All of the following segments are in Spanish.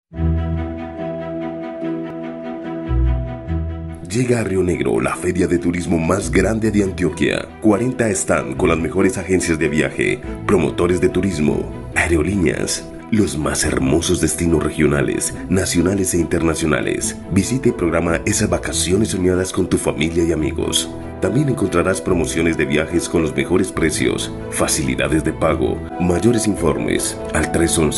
Llega a Río Negro la feria de turismo más grande de Antioquia. 40 están con las mejores agencias de viaje, promotores de turismo, aerolíneas, los más hermosos destinos regionales, nacionales e internacionales. Visite y programa esas vacaciones soñadas con tu familia y amigos. También encontrarás promociones de viajes con los mejores precios, facilidades de pago, mayores informes al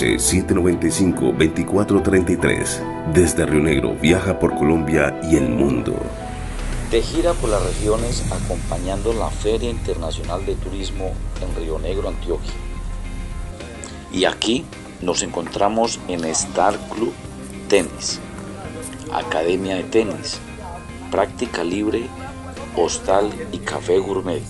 311-795-2433. Desde Río Negro viaja por Colombia y el mundo. De gira por las regiones acompañando la Feria Internacional de Turismo en Río Negro, Antioquia. Y aquí nos encontramos en Star Club Tenis, Academia de Tenis, Práctica Libre, Hostal y Café Gourmet.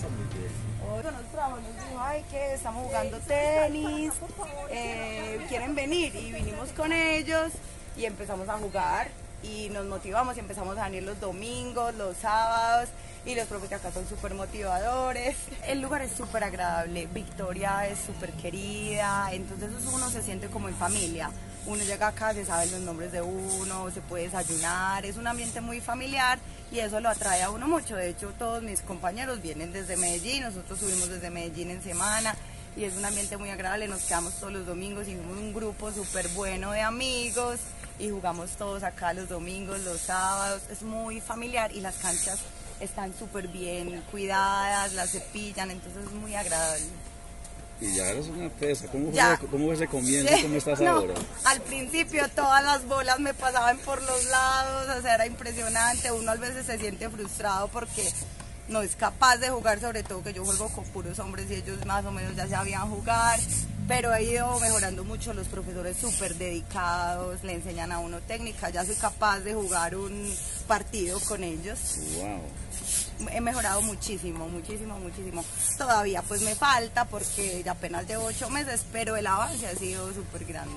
Ay, que estamos jugando tenis, quieren venir, y vinimos con ellos y empezamos a jugar y nos motivamos y empezamos a venir los domingos, los sábados, y los profes de acá son súper motivadores. El lugar es súper agradable, Victoria es súper querida, entonces uno se siente como en familia. Uno llega acá, se sabe los nombres de uno, se puede desayunar, es un ambiente muy familiar y eso lo atrae a uno mucho. De hecho, todos mis compañeros vienen desde Medellín, nosotros subimos desde Medellín en semana y es un ambiente muy agradable. Nos quedamos todos los domingos y somos un grupo súper bueno de amigos y jugamos todos acá los domingos, los sábados. Es muy familiar y las canchas están súper bien cuidadas, las cepillan, entonces es muy agradable. Y ya eres una tesa, ¿cómo fue ese comienzo? Sí. ¿Cómo estás No, ahora? al principio todas las bolas me pasaban por los lados, o sea, era impresionante. Uno a veces se siente frustrado porque no es capaz de jugar, sobre todo que yo juego con puros hombres y ellos más o menos ya sabían jugar, pero he ido mejorando mucho, los profesores súper dedicados, le enseñan a uno técnica, ya soy capaz de jugar un partido con ellos. Wow. He mejorado muchísimo, muchísimo, muchísimo. Todavía pues me falta porque ya apenas llevo 8 meses, pero el avance ha sido súper grande.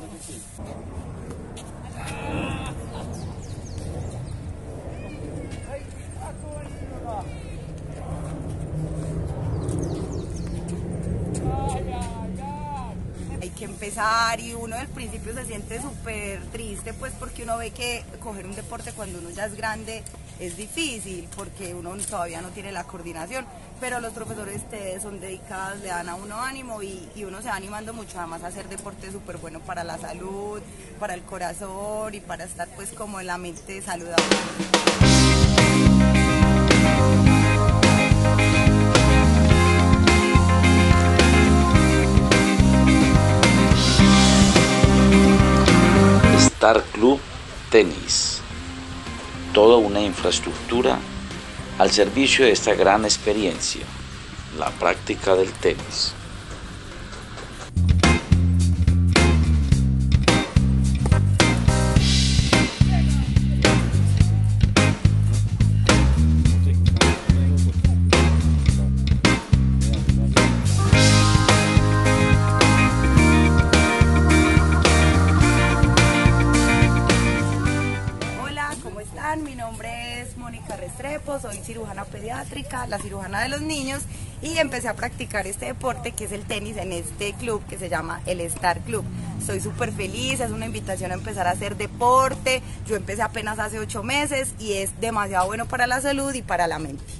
Hay que empezar y uno al principio se siente súper triste pues porque uno ve que coger un deporte cuando uno ya es grande es difícil porque uno todavía no tiene la coordinación, pero los profesores son dedicados, le dan a uno ánimo y uno se va animando mucho. Además hacer deporte es súper bueno para la salud, para el corazón y para estar pues como en la mente saludable. Star Club Tenis, toda una infraestructura al servicio de esta gran experiencia, la práctica del tenis. Mi nombre es Mónica Restrepo, soy cirujana pediátrica, la cirujana de los niños, y empecé a practicar este deporte que es el tenis en este club que se llama el Star Club. Soy súper feliz, es una invitación a empezar a hacer deporte. Yo empecé apenas hace 8 meses y es demasiado bueno para la salud y para la mente.